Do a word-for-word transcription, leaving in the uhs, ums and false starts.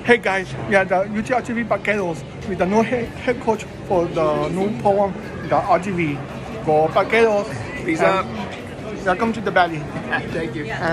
Hey guys, we are the U T R G V Vaqueros with the new head, head coach for the new program, the R G V. Go Vaqueros! Peace out. Welcome to the valley. Thank you.